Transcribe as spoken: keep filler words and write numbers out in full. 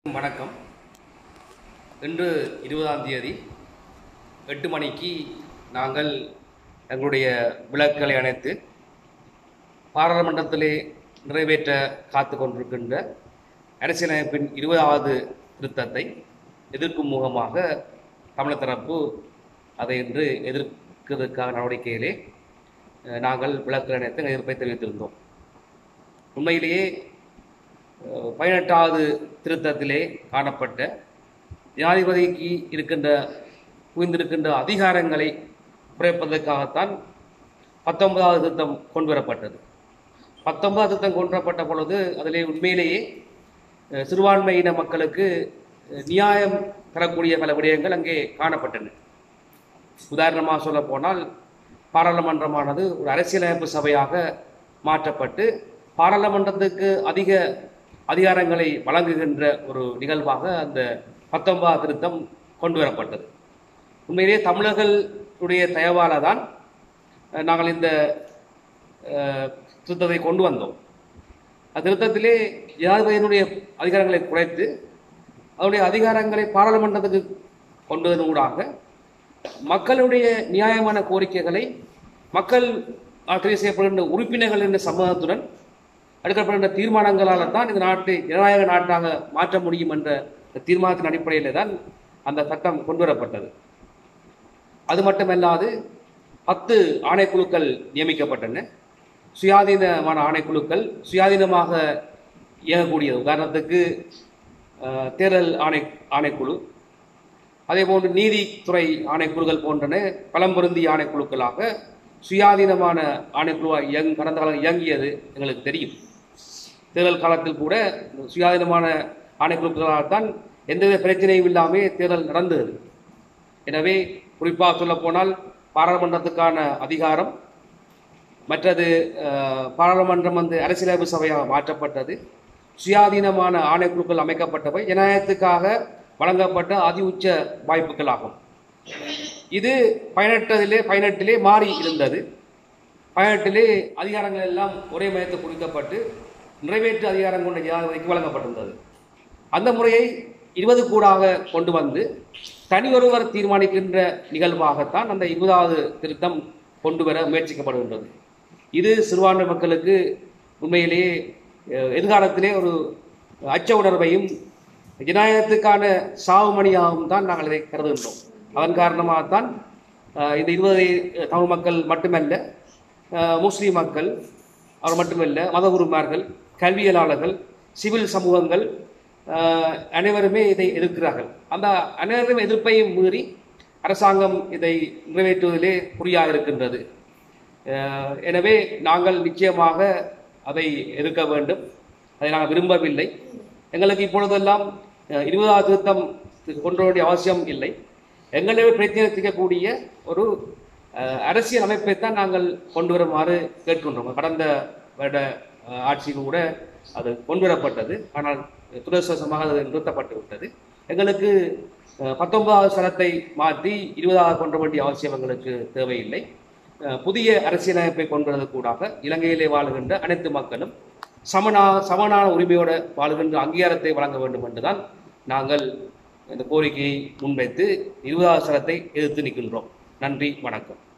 வணக்கம். இன்று இருபதாம் தேதி எட்டு மணிக்கு நாங்கள் எங்களுடைய விளக்குகளை அணைத்து பாராளுமன்றத்திலே நிறைவேற்ற காத்து கொண்டிருக்கின்ற அரசியலமைப்பின் இருபதாவது திருத்தத்தை எதிர்க்கும் முகமாக தமிழர் தரப்பு அதை இன்று எதிர்க்கிறதுக்கான நடவடிக்கையிலே நாங்கள் விளக்குகளை அணைத்து எதிர்ப்பை தெரிவித்திருந்தோம். உண்மையிலேயே பதினெட்டாவது திருத்தத்திலே காணப்பட்ட ஜனாதிபதிக்கு இருக்கின்ற குவிந்திருக்கின்ற அதிகாரங்களை குறைப்பதற்காகத்தான் பத்தொன்பதாவது திருத்தம் கொண்டு வரப்பட்டது. பத்தொன்பதாவது திருத்தம் கொண்டு வரப்பட்ட பொழுது அதிலே உண்மையிலேயே சிறுபான்மையின மக்களுக்கு நியாயம் தரக்கூடிய பல விடயங்கள் அங்கே காணப்பட்டன. உதாரணமாக சொல்ல போனால் பாராளுமன்றமானது ஒரு அரசியலமைப்பு சபையாக மாற்றப்பட்டு பாராளுமன்றத்துக்கு அதிக அதிகாரங்களை வழங்குகின்ற ஒரு நிகழ்வாக அந்த பத்தொன்பதாவது திருத்தம் கொண்டு வரப்பட்டது. உண்மையிலேயே தமிழர்களுடைய தயவால தான் நாங்கள் இந்த திருத்தத்தை கொண்டு வந்தோம். அந்த திருத்தத்திலே ஜனாதிபதியினுடைய அதிகாரங்களை குறைத்து அவருடைய அதிகாரங்களை பாராளுமன்றத்துக்கு கொண்டு வருவதூடாக மக்களுடைய நியாயமான கோரிக்கைகளை மக்கள் தெரிவு செய்யப்படுகின்ற உறுப்பினர்கள் என்ற சம்மதத்துடன் எடுக்கப்படுகின்ற தீர்மானங்களால் தான் இந்த நாட்டை ஜனநாயக நாட்டாக மாற்ற முடியும் என்ற தீர்மானத்தின் அடிப்படையில் தான் அந்த சட்டம் கொண்டு வரப்பட்டது. அது மட்டுமல்லாது பத்து ஆணைக்குழுக்கள் நியமிக்கப்பட்டன. சுயாதீனமான ஆணைக்குழுக்கள் சுயாதீனமாக இயங்கக்கூடியது. உதாரணத்துக்கு தேர்தல் ஆணை ஆணைக்குழு, அதே போன்று நீதித்துறை ஆணைக்குழுக்கள் போன்றன பலம்பொருந்திய ஆணைக்குழுக்களாக சுயாதீனமான ஆணைக்குழுவாக இயங் கடந்த காலம் இயங்கியது எங்களுக்கு தெரியும். தேர்தல் காலத்தில் கூட சுயாதீனமான ஆணைக்குழுக்களால்தான் எந்தவித பிரச்சனையும் இல்லாமல் தேர்தல் நடந்தது. எனவே குறிப்பாக சொல்லப்போனால் பாராளுமன்றத்துக்கான அதிகாரம் மற்றது பாராளுமன்றம் வந்து அரசியலமைப்பு சபையாக மாற்றப்பட்டது. சுயாதீனமான ஆணைக்குழுக்கள் அமைக்கப்பட்டவை ஜனநாயகத்துக்காக வழங்கப்பட்ட அதி உச்ச வாய்ப்புகளாகும். இது பதினெட்டிலே பதினெட்டிலே மாறி இருந்தது. பதினெட்டிலே அதிகாரங்கள் எல்லாம் ஒரே மையத்தில் குறிக்கப்பட்டு நிறைவேற்று அதிகாரம் கொண்ட ஜனாதிபதிக்கு வழங்கப்பட்டிருந்தது. அந்த முறையை இருபது கூடாக கொண்டு வந்து தனி ஒருவர் தீர்மானிக்கின்ற நிகழ்வாகத்தான் அந்த இருபதாவது திருத்தம் கொண்டு வர முயற்சிக்கப்படுகின்றது. இது சிறுபான்மை மக்களுக்கு உண்மையிலேயே எதிர்காலத்திலே ஒரு அச்ச உணர்வையும் ஜனநாயகத்துக்கான சாவுமணியாகவும் தான் நாங்கள் இதை கருதுகின்றோம். அதன் காரணமாகத்தான் இந்த இருபது தமிழ் மக்கள் மட்டுமல்ல, முஸ்லீம் மக்கள் அவர் மட்டுமல்ல, மதகுருமார்கள், கல்வியலாளர்கள், சிவில் சமூகங்கள் அனைவருமே இதை எதிர்க்கிறார்கள். அந்த அனைவரும் எதிர்ப்பையும் மீறி அரசாங்கம் இதை நிறைவேற்றுவதிலே குறியாக இருக்கின்றது. எனவே நாங்கள் நிச்சயமாக அதை எதிர்க்க வேண்டும். அதை நாங்கள் விரும்பவில்லை. எங்களுக்கு இப்பொழுதெல்லாம் இருபதாவது திருத்தம் கொண்டு வர வேண்டிய அவசியம் இல்லை. எங்களை பிரச்சனைக்கக்கூடிய ஒரு அரசியல் அமைப்பை தான் நாங்கள் கொண்டு வருமாறு கேட்கின்றோம். கடந்த வருட ஆட்சியில் கூட அது கொண்டு வரப்பட்டது. ஆனால் துரதிர்ஷ்டவசமாக அது நிறுத்தப்பட்டு விட்டது. எங்களுக்கு பத்தொன்பதாவது சட்டத்தை மாற்றி இருபதாவது கொண்டு வர வேண்டிய அவசியம் எங்களுக்கு தேவையில்லை. புதிய அரசியலமைப்பை கொண்டு வருவதற்கூடாக இலங்கையிலே வாழுகின்ற அனைத்து மக்களும் சமனா சமனான உரிமையோடு வாழுகின்ற அங்கீகாரத்தை வழங்க வேண்டும் என்றுதான் நாங்கள் இந்த கோரிக்கையை முன்வைத்து இருபதாவது சட்டத்தை எதிர்த்து நிற்கின்றோம். நன்றி, வணக்கம்.